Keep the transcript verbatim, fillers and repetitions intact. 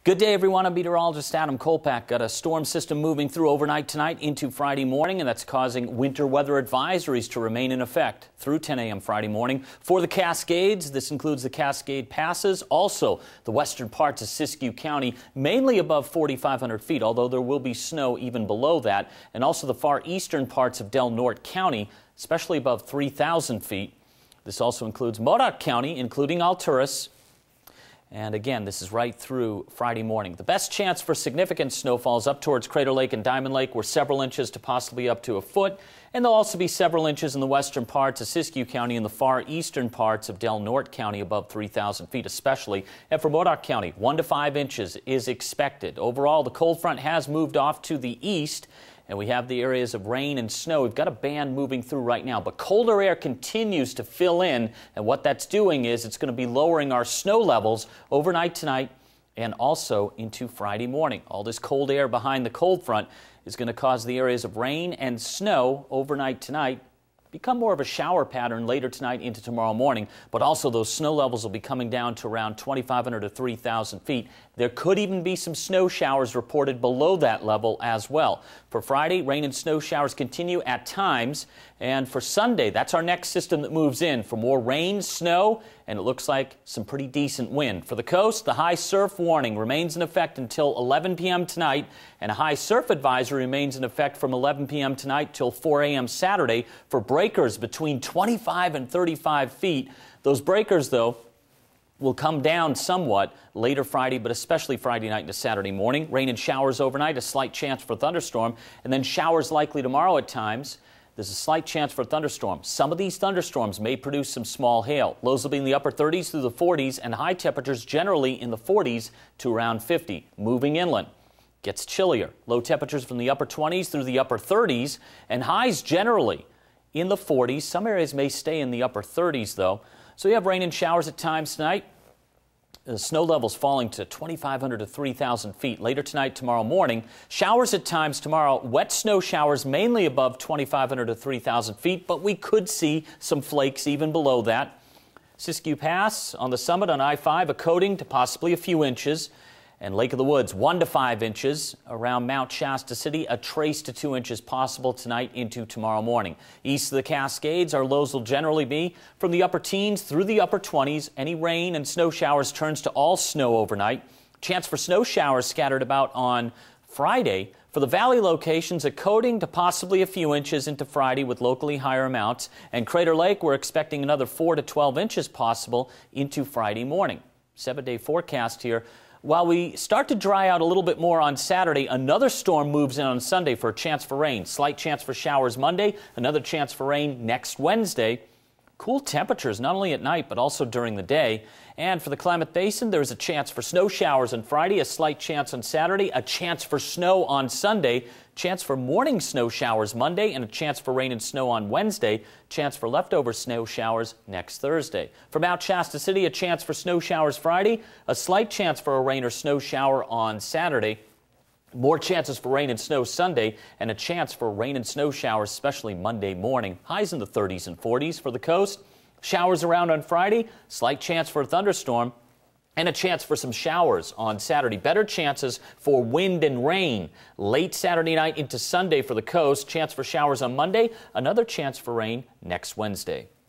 Good day, everyone. I'm meteorologist Adam Kolpak. Got a storm system moving through overnight tonight into Friday morning, and that's causing winter weather advisories to remain in effect through ten a m Friday morning. For the Cascades, this includes the Cascade Passes, also the western parts of Siskiyou County, mainly above forty-five hundred feet, although there will be snow even below that, and also the far eastern parts of Del Norte County, especially above three thousand feet. This also includes Modoc County, including Alturas. And again, this is right through Friday morning. The best chance for significant snowfalls up towards Crater Lake and Diamond Lake were several inches to possibly up to a foot. And there'll also be several inches in the western parts of Siskiyou County and the far eastern parts of Del Norte County above three thousand feet especially. And for Modoc County, one to five inches is expected. Overall, the cold front has moved off to the east, and we have the areas of rain and snow. We've got a band moving through right now, but colder air continues to fill in, and what that's doing is it's going to be lowering our snow levels overnight tonight and also into Friday morning. All this cold air behind the cold front is going to cause the areas of rain and snow overnight tonight become more of a shower pattern later tonight into tomorrow morning, but also those snow levels will be coming down to around twenty-five hundred to three thousand feet. There could even be some snow showers reported below that level as well. For Friday, rain and snow showers continue at times, and for Sunday, that's our next system that moves in for more rain, snow, and it looks like some pretty decent wind. For the coast, the high surf warning remains in effect until eleven p m tonight, and a high surf advisory remains in effect from eleven p m tonight till four a m Saturday for breakers between twenty-five and thirty-five feet. Those breakers, though, will come down somewhat later Friday, but especially Friday night into Saturday morning. Rain and showers overnight, a slight chance for thunderstorm, and then showers likely tomorrow at times. There's a slight chance for a thunderstorm. Some of these thunderstorms may produce some small hail. Lows will be in the upper thirties through the forties, and high temperatures generally in the forties to around fifty. Moving inland, gets chillier. Low temperatures from the upper twenties through the upper thirties, and highs generally in the forties. Some areas may stay in the upper thirties, though. So you have rain and showers at times tonight. The snow levels falling to twenty-five hundred to three thousand feet. Later tonight, tomorrow morning, showers at times tomorrow. Wet snow showers mainly above twenty-five hundred to three thousand feet, but we could see some flakes even below that. Siskiyou Pass on the summit on I five, a coating to possibly a few inches. And Lake of the Woods, one to five inches. Around Mount Shasta City, a trace to two inches possible tonight into tomorrow morning. East of the Cascades, our lows will generally be from the upper teens through the upper twenties. Any rain and snow showers turns to all snow overnight. Chance for snow showers scattered about on Friday. For the valley locations, a coating to possibly a few inches into Friday with locally higher amounts. And Crater Lake, we're expecting another four to twelve inches possible into Friday morning. Seven-day forecast here. While we start to dry out a little bit more on Saturday, another storm moves in on Sunday for a chance for rain. Slight chance for showers Monday, another chance for rain next Wednesday. Cool temperatures not only at night but also during the day. And for the Klamath Basin, there's a chance for snow showers on Friday, a slight chance on Saturday, a chance for snow on Sunday, chance for morning snow showers Monday, and a chance for rain and snow on Wednesday, chance for leftover snow showers next Thursday. For Mount Shasta City, a chance for snow showers Friday, a slight chance for a rain or snow shower on Saturday, more chances for rain and snow Sunday, and a chance for rain and snow showers, especially Monday morning. Highs in the thirties and forties for the coast. Showers around on Friday, slight chance for a thunderstorm, and a chance for some showers on Saturday. Better chances for wind and rain late Saturday night into Sunday for the coast. Chance for showers on Monday, another chance for rain next Wednesday.